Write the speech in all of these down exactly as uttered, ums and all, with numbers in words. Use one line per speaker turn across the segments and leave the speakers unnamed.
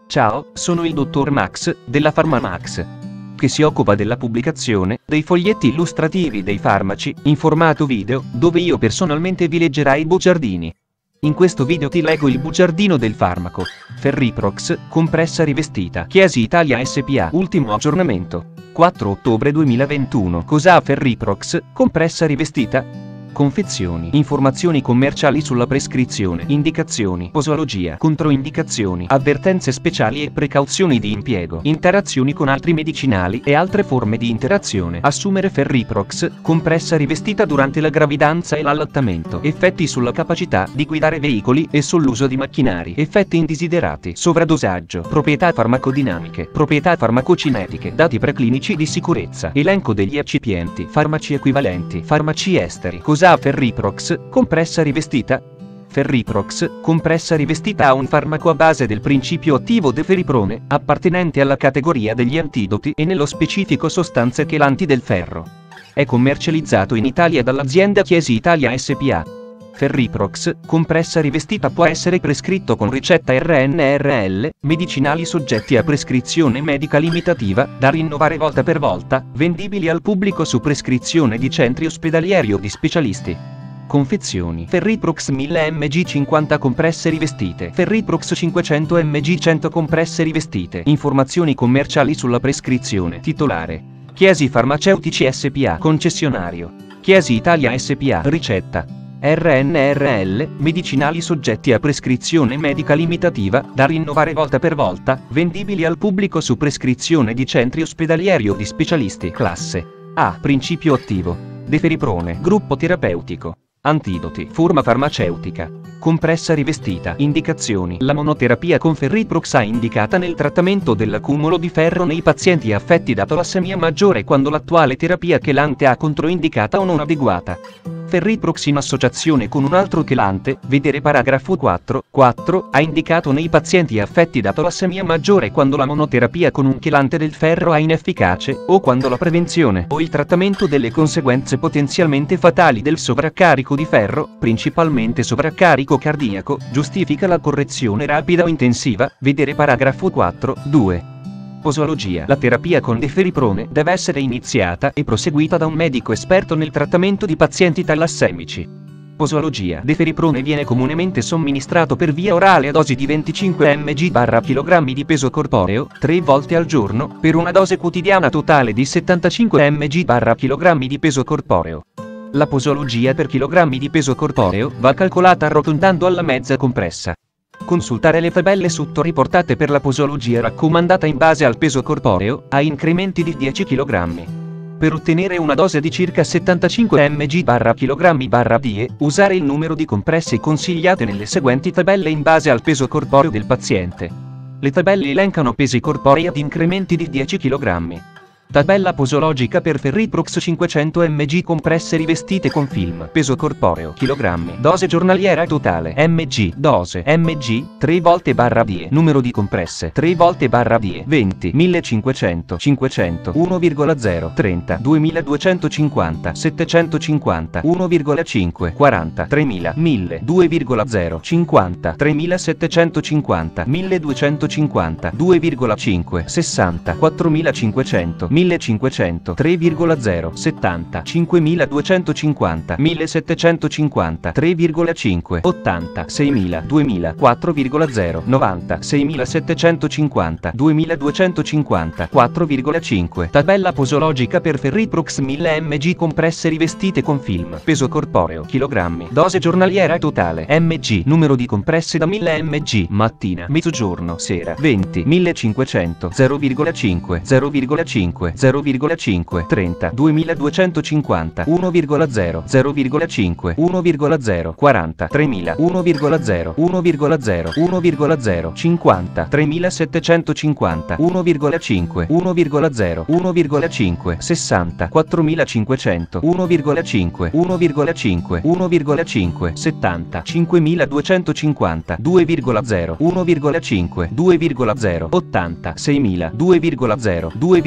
Ciao, sono il dottor Max, della PharmaMax, che si occupa della pubblicazione dei foglietti illustrativi dei farmaci, in formato video, dove io personalmente vi leggerai i bugiardini. In questo video ti leggo il bugiardino del farmaco Ferriprox, compressa rivestita. Chiesi Italia S P A. Ultimo aggiornamento. quattro ottobre duemilaventuno. Cos'ha Ferriprox, compressa rivestita? Confezioni, informazioni commerciali sulla prescrizione, indicazioni, posologia, controindicazioni, avvertenze speciali e precauzioni di impiego, interazioni con altri medicinali e altre forme di interazione. Assumere Ferriprox, compressa rivestita durante la gravidanza e l'allattamento. Effetti sulla capacità di guidare veicoli e sull'uso di macchinari. Effetti indesiderati. Sovradosaggio. Proprietà farmacodinamiche. Proprietà farmacocinetiche. Dati preclinici di sicurezza. Elenco degli eccipienti. Farmaci equivalenti. Farmaci esteri. Cos'ha Ferriprox, compressa rivestita? Ferriprox, compressa rivestita ha un farmaco a base del principio attivo deferiprone, appartenente alla categoria degli antidoti e nello specifico sostanze chelanti del ferro. È commercializzato in Italia dall'azienda Chiesi Italia S P A. Ferriprox, compressa rivestita può essere prescritto con ricetta R N R L, medicinali soggetti a prescrizione medica limitativa, da rinnovare volta per volta, vendibili al pubblico su prescrizione di centri ospedalieri o di specialisti. Confezioni. Ferriprox mille milligram cinquanta compresse rivestite. Ferriprox cinquecento milligram cento compresse rivestite. Informazioni commerciali sulla prescrizione. Titolare: Chiesi Farmaceutici S P A. Concessionario: Chiesi Italia S P A. Ricetta: R N R L, medicinali soggetti a prescrizione medica limitativa, da rinnovare volta per volta, vendibili al pubblico su prescrizione di centri ospedalieri o di specialisti. Classe A. Principio attivo: deferiprone. Gruppo terapeutico: antidoti. Forma farmaceutica: compressa rivestita. Indicazioni: la monoterapia con Ferriprox è indicata nel trattamento dell'accumulo di ferro nei pazienti affetti da talassemia maggiore quando l'attuale terapia chelante è controindicata o non adeguata. Ferriprox in associazione con un altro chelante, vedere paragrafo quattro, quattro, ha indicato nei pazienti affetti da talassemia maggiore quando la monoterapia con un chelante del ferro è inefficace, o quando la prevenzione o il trattamento delle conseguenze potenzialmente fatali del sovraccarico di ferro, principalmente sovraccarico cardiaco, giustifica la correzione rapida o intensiva, vedere paragrafo quattro, due. Posologia. La terapia con deferiprone deve essere iniziata e proseguita da un medico esperto nel trattamento di pazienti talassemici. Posologia. Deferiprone viene comunemente somministrato per via orale a dosi di venticinque milligram/chilogrammi di peso corporeo, tre volte al giorno, per una dose quotidiana totale di settantacinque milligram/chilogrammi di peso corporeo. La posologia per chilogrammi di peso corporeo va calcolata arrotondando alla mezza compressa. Consultare le tabelle sotto riportate per la posologia raccomandata in base al peso corporeo, a incrementi di dieci chilogrammi. Per ottenere una dose di circa settantacinque milligram/chilogrammi/die, usare il numero di compresse consigliate nelle seguenti tabelle in base al peso corporeo del paziente. Le tabelle elencano pesi corporei ad incrementi di dieci chilogrammi. Tabella posologica per Ferriprox cinquecento milligram compresse rivestite con film. Peso corporeo: chilogrammi. Dose giornaliera totale: mg. Dose: mg, tre volte barra die. Numero di compresse: tre volte barra die. venti, millecinquecento, cinquecento, uno virgola zero, trenta, duemiladuecentocinquanta, settecentocinquanta, uno virgola cinque, quaranta, tremila, mille, due virgola zero, cinquanta, tremilasettecentocinquanta, milleduecentocinquanta, due virgola cinque, sessanta, quattromilacinquecento, millecinquecento, tre virgola zero, settanta, cinquemiladuecentocinquanta, millesettecentocinquanta, tre virgola cinque, ottanta, seimila, duemila, quattro virgola zero, novanta, seimilasettecentocinquanta, duemiladuecentocinquanta, quattro virgola cinque. Tabella posologica per Ferriprox mille milligram compresse rivestite con film. Peso corporeo: chilogrammi. Dose giornaliera totale: mg. Numero di compresse da mille milligram. Mattina, mezzogiorno, sera. venti, millecinquecento, zero virgola cinque, zero virgola cinque, zero virgola cinque, trenta, duemiladuecentocinquanta, uno virgola zero, zero virgola cinque, uno virgola zero, quaranta, tremila, uno virgola zero, uno virgola zero, uno virgola zero, cinquanta, tremilasettecentocinquanta, uno virgola cinque, uno virgola zero, uno virgola cinque, sessanta, quattromilacinquecento, uno virgola cinque, uno virgola cinque, uno virgola cinque, settanta, cinquemiladuecentocinquanta, due virgola zero, uno virgola cinque, due virgola zero, ottanta, seimila, due virgola zero, due virgola zero,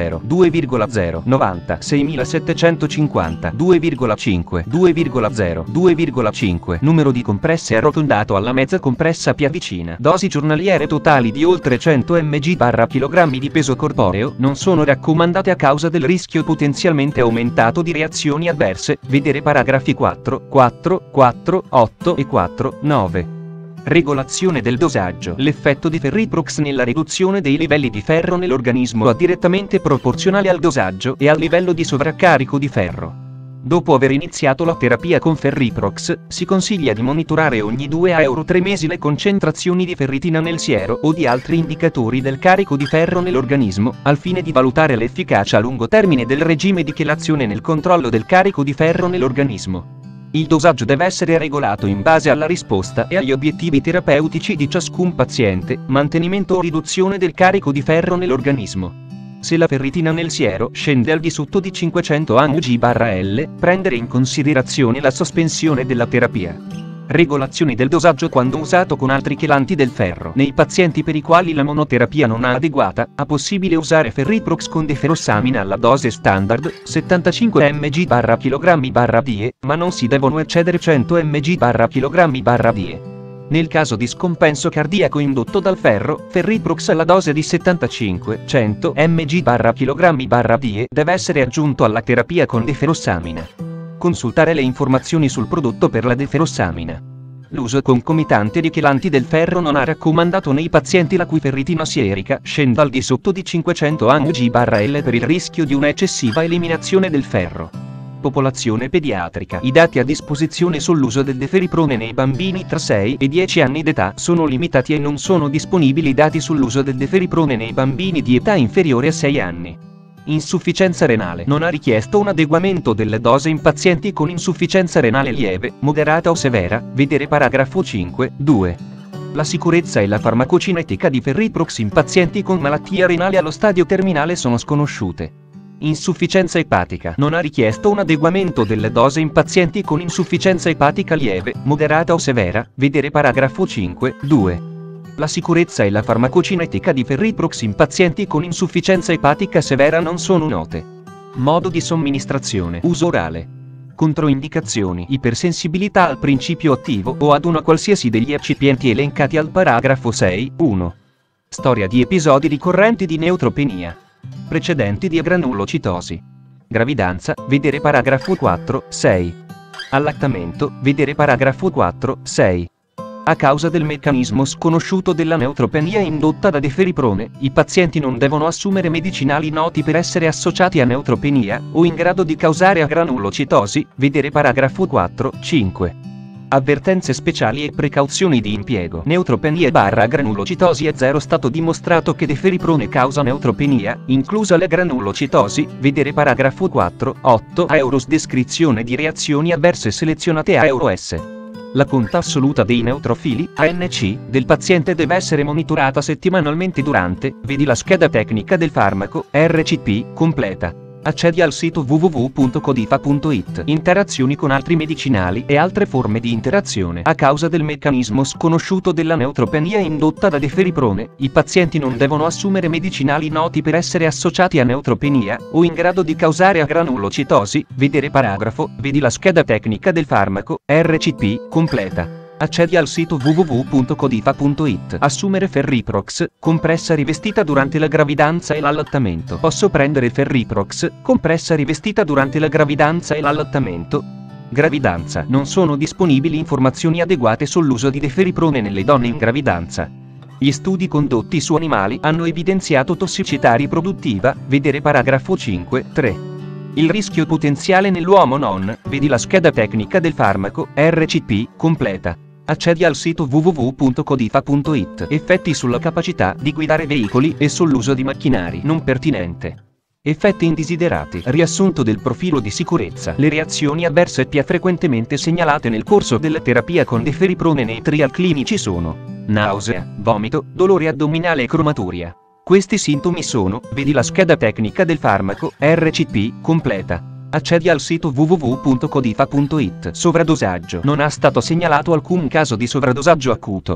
zero, due virgola zero, novanta, seimilasettecentocinquanta, due virgola cinque, due virgola zero, due virgola cinque, numero di compresse arrotondato alla mezza compressa più vicina. Dosi giornaliere totali di oltre cento milligrammi/chilogrammi di peso corporeo non sono raccomandate a causa del rischio potenzialmente aumentato di reazioni avverse, vedere paragrafi quattro, quattro, quattro, otto e quattro, nove. Regolazione del dosaggio. L'effetto di Ferriprox nella riduzione dei livelli di ferro nell'organismo è direttamente proporzionale al dosaggio e al livello di sovraccarico di ferro. Dopo aver iniziato la terapia con Ferriprox, si consiglia di monitorare ogni due a tre mesi le concentrazioni di ferritina nel siero o di altri indicatori del carico di ferro nell'organismo, al fine di valutare l'efficacia a lungo termine del regime di chelazione nel controllo del carico di ferro nell'organismo. Il dosaggio deve essere regolato in base alla risposta e agli obiettivi terapeutici di ciascun paziente, mantenimento o riduzione del carico di ferro nell'organismo. Se la ferritina nel siero scende al di sotto di cinquecento nanomolar/L, prendere in considerazione la sospensione della terapia. Regolazioni del dosaggio quando usato con altri chelanti del ferro. Nei pazienti per i quali la monoterapia non è adeguata, è possibile usare Ferriprox con deferossamina alla dose standard, settantacinque milligrammi/chilogrammi/die, ma non si devono eccedere cento milligrammi/chilogrammi/die. Nel caso di scompenso cardiaco indotto dal ferro, Ferriprox alla dose di settantacinque cento milligrammi/chilogrammi/die deve essere aggiunto alla terapia con deferossamina. Consultare le informazioni sul prodotto per la deferossamina. L'uso concomitante di chelanti del ferro non è raccomandato nei pazienti la cui ferritina sierica scenda al di sotto di cinquecento nanomolar/L per il rischio di una eccessiva eliminazione del ferro. Popolazione pediatrica. I dati a disposizione sull'uso del deferiprone nei bambini tra sei e dieci anni d'età sono limitati e non sono disponibili dati sull'uso del deferiprone nei bambini di età inferiore a sei anni. Insufficienza renale. Non ha richiesto un adeguamento delle dose in pazienti con insufficienza renale lieve, moderata o severa, vedere paragrafo cinque, due. La sicurezza e la farmacocinetica di Ferriprox in pazienti con malattia renale allo stadio terminale sono sconosciute. Insufficienza epatica. Non ha richiesto un adeguamento delle dose in pazienti con insufficienza epatica lieve, moderata o severa, vedere paragrafo cinque, due. La sicurezza e la farmacocinetica di Ferriprox in pazienti con insufficienza epatica severa non sono note. Modo di somministrazione. Uso orale. Controindicazioni. Ipersensibilità al principio attivo o ad una qualsiasi degli eccipienti elencati al paragrafo sei, uno. Storia di episodi ricorrenti di neutropenia. Precedenti di agranulocitosi. Gravidanza, vedere paragrafo quattro, sei. Allattamento, vedere paragrafo quattro, sei. A causa del meccanismo sconosciuto della neutropenia indotta da deferiprone, i pazienti non devono assumere medicinali noti per essere associati a neutropenia, o in grado di causare agranulocitosi, vedere paragrafo quattro, cinque. Avvertenze speciali e precauzioni di impiego. Neutropenia barra granulocitosi è zero. Stato dimostrato che deferiprone causa neutropenia, inclusa la granulocitosi, vedere paragrafo quattro, otto. A euros descrizione di reazioni avverse selezionate a euro S. La conta assoluta dei neutrofili, A N C, del paziente deve essere monitorata settimanalmente durante, vedi la scheda tecnica del farmaco, R C P, completa. Accedi al sito w w w punto codifa punto it. Interazioni con altri medicinali e altre forme di interazione. A causa del meccanismo sconosciuto della neutropenia indotta da deferiprone, i pazienti non devono assumere medicinali noti per essere associati a neutropenia, o in grado di causare agranulocitosi, vedere paragrafo, vedi la scheda tecnica del farmaco, R C P, completa. Accedi al sito w w w punto codifa punto it. Assumere Ferriprox, compressa rivestita durante la gravidanza e l'allattamento. Posso prendere Ferriprox, compressa rivestita durante la gravidanza e l'allattamento? Gravidanza. Non sono disponibili informazioni adeguate sull'uso di deferiprone nelle donne in gravidanza. Gli studi condotti su animali hanno evidenziato tossicità riproduttiva, vedere paragrafo cinque, tre. Il rischio potenziale nell'uomo non, vedi la scheda tecnica del farmaco, R C P, completa. Accedi al sito w w w punto codifa punto it. Effetti sulla capacità di guidare veicoli e sull'uso di macchinari non pertinente. Effetti indesiderati. Riassunto del profilo di sicurezza. Le reazioni avverse più frequentemente segnalate nel corso della terapia con deferiprone nei trial clinici sono nausea, vomito, dolore addominale e cromaturia. Questi sintomi sono, vedi la scheda tecnica del farmaco, R C P, completa. Accedi al sito w w w punto codifa punto it. Sovradosaggio. Non è stato segnalato alcun caso di sovradosaggio acuto.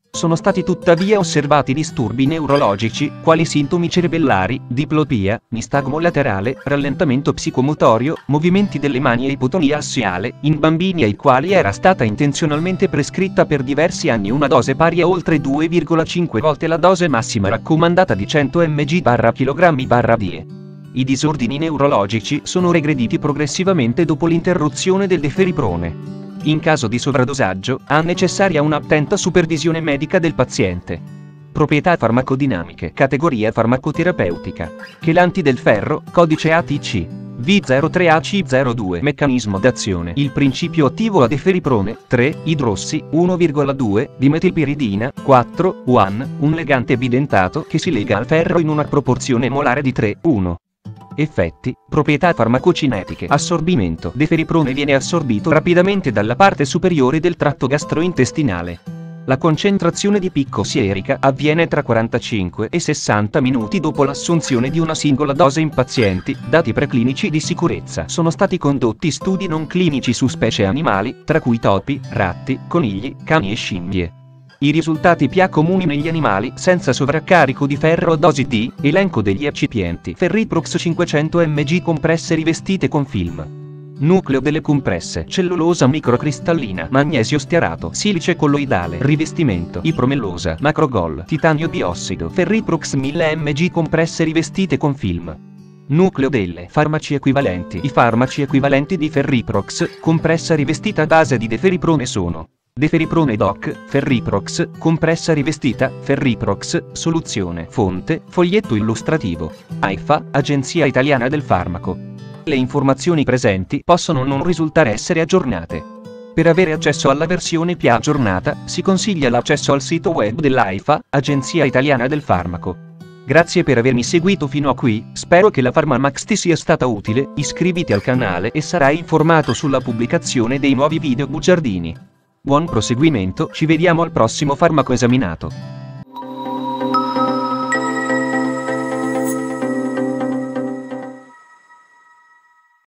Sono stati tuttavia osservati disturbi neurologici, quali sintomi cerebellari, diplopia, nistagmo laterale, rallentamento psicomotorio, movimenti delle mani e ipotonia assiale, in bambini ai quali era stata intenzionalmente prescritta per diversi anni una dose pari a oltre due virgola cinque volte la dose massima raccomandata di cento millimetri per chilogrammo per die. I disordini neurologici sono regrediti progressivamente dopo l'interruzione del deferiprone. In caso di sovradosaggio, è necessaria un'attenta supervisione medica del paziente. Proprietà farmacodinamiche. Categoria farmacoterapeutica. Chelanti del ferro, codice A T C. V zero tre A C zero due. Meccanismo d'azione. Il principio attivo a deferiprone, tre, idrossi, uno virgola due, dimetilpiridina, quattro, uno, un legante bidentato che si lega al ferro in una proporzione molare di tre, uno. Effetti, proprietà farmacocinetiche. Assorbimento. Deferiprone viene assorbito rapidamente dalla parte superiore del tratto gastrointestinale. La concentrazione di picco sierica avviene tra quarantacinque e sessanta minuti dopo l'assunzione di una singola dose in pazienti. Dati preclinici di sicurezza. Sono stati condotti studi non clinici su specie animali, tra cui topi, ratti, conigli, cani e scimmie. I risultati più comuni negli animali senza sovraccarico di ferro a dosi D, elenco degli eccipienti. Ferriprox cinquecento millimetri compresse rivestite con film. Nucleo delle compresse. Cellulosa microcristallina. Magnesio stearato. Silice colloidale. Rivestimento. Ipromellosa. Macrogol. Titanio biossido. Ferriprox mille millimetri compresse rivestite con film. Nucleo delle farmaci equivalenti. I farmaci equivalenti di Ferriprox, compressa rivestita a base di deferiprone sono: Deferiprone Doc, Ferriprox, compressa rivestita, Ferriprox, soluzione. Fonte, foglietto illustrativo. AIFA, Agenzia Italiana del Farmaco. Le informazioni presenti possono non risultare essere aggiornate. Per avere accesso alla versione più aggiornata, si consiglia l'accesso al sito web dell'AIFA, Agenzia Italiana del Farmaco. Grazie per avermi seguito fino a qui, spero che la PharmaMax ti sia stata utile, iscriviti al canale e sarai informato sulla pubblicazione dei nuovi video bugiardini. Buon proseguimento, ci vediamo al prossimo farmaco esaminato.